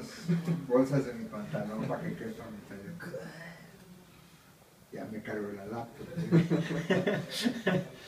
las bolsas de mi pantalón para que quepa mi teléfono. Ya me cargo la laptop.